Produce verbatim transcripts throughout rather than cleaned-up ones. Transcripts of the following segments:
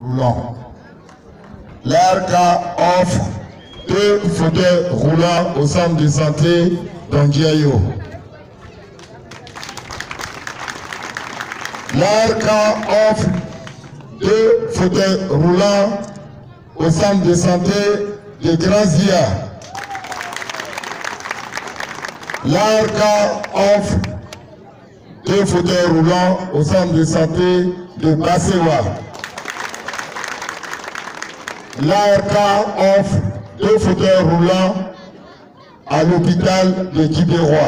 roulants. L'A R C offre deux fauteuils roulants au centre de santé d'Ondiayo. L'A R C offre deux fauteuils roulants au centre de santé de Grazia. L'A R C offre deux fauteuils roulants au centre de santé de Bassewa. L'A R C offre deux fauteuils roulants à l'hôpital de Kibérois.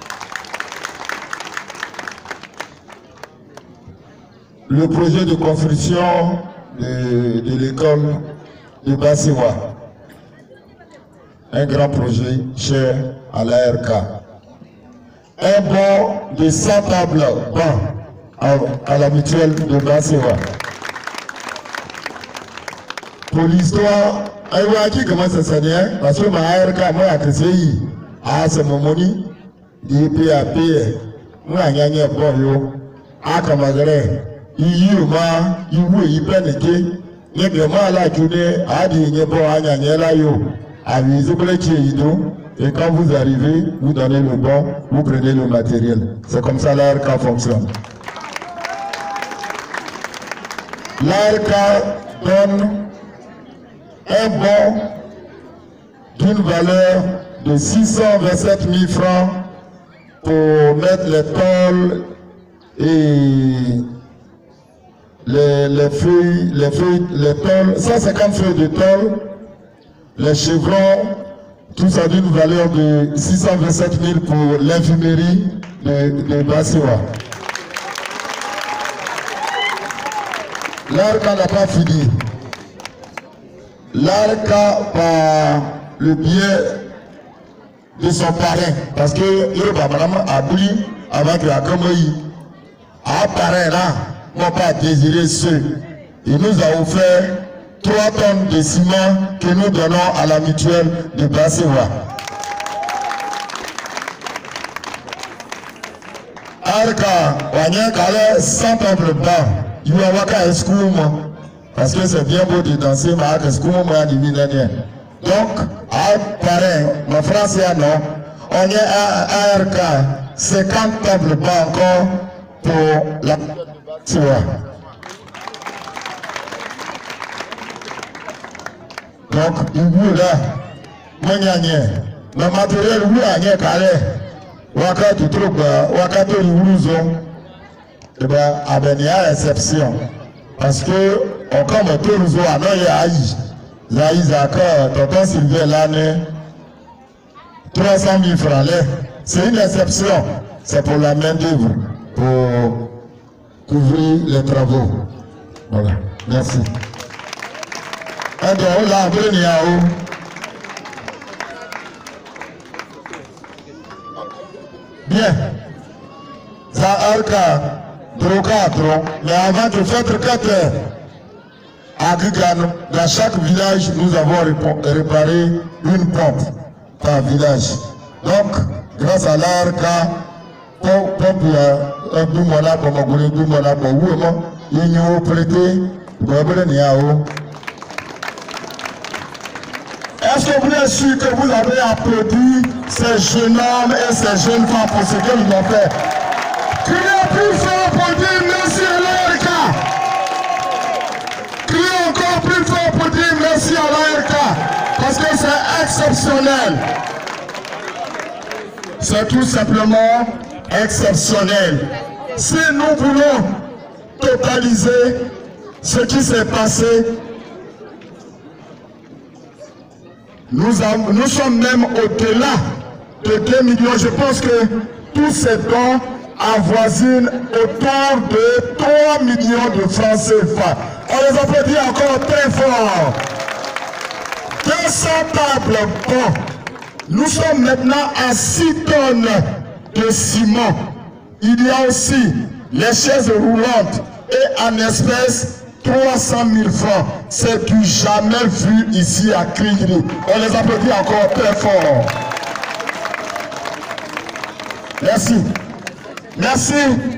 Le projet de construction de, de l'école de Bassewa. Un grand projet cher à l'A R C. Un bon de cent tables bancs à, à la mutuelle de Bassewa. Pour l'histoire, qui commence à s'ennuyer, parce que ma A R C, moi, à Tesséi, à ce moment, des P A P, moi, à gagner un bon yo, à Kamagare, il y a ma, il y a plein il y a ma la journée, à dire, il y a bon, à gagner la yo, à viser pour les Tchéido, et quand vous arrivez, vous donnez le bon, vous prenez le matériel. C'est comme ça l'A R C fonctionne. L'A R C donne un bon d'une valeur de six cent vingt-sept mille francs pour mettre les tôles et les, les feuilles, les feuilles, les tôles, cent cinquante feuilles de tôle, les chevrons, tout ça d'une valeur de six cent vingt-sept mille pour l'infirmerie de, de Bassewa. L'A R C n'a pas fini. L'A R C, par le biais de son parrain, parce que le Babaram a pris avec la Kamoï, a parrain là, n'a pas désiré ceux. Il nous a offert trois tonnes de ciment que nous donnons à la mutuelle de Bassewa. A R C, on a cent tables bas, il y a un escoum. Parce que c'est bien beau de danser, mais est-ce qu'on m'a dit millionnaire? Donc, à pareil, ma France est non. On est à A R C, cinquante tables pas encore pour la Tiwa. Donc, il y a là, mon gagné. Le matériel, oui, il y a carré. Waka tu trouves, Waka tu l'ouvres. Eh bien, il y a exception. Parce que, on comme tout le monde, non, il y a Aïe. Zaï Zaka, tonton Sylvain l'année, trois cent mille francs. C'est une exception. C'est pour la main-d'œuvre, pour couvrir les travaux. Voilà. Merci. Alors, là, venez à où? Bien. Ça a le quatre, mais avant de faire quatre heures, à Gugano, dans chaque village, nous avons réparé une pompe par village. Donc, grâce à l'A R C, pompe un Doumola, comme on dit, Doumola, comme on dit, ils nous ont prêté, est-ce que vous êtes sûr que vous avez applaudi ces jeunes hommes et ces jeunes femmes pour ce qu'ils ont fait? Criez plus fort pour dire merci à l'A R C. Criez encore plus fort pour dire merci à l'A R C. Parce que c'est exceptionnel. C'est tout simplement exceptionnel. Si nous voulons totaliser ce qui s'est passé, nous, avons, nous sommes même au-delà de deux millions. Je pense que tous ces dons avoisine autour de trois millions de francs C F A. On les applaudit encore très fort. deux cents tables, bon. Nous sommes maintenant à six tonnes de ciment. Il y a aussi les chaises roulantes et en espèces trois cent mille francs. C'est du jamais vu ici à Krigri. On les applaudit encore très fort. Merci. Merci.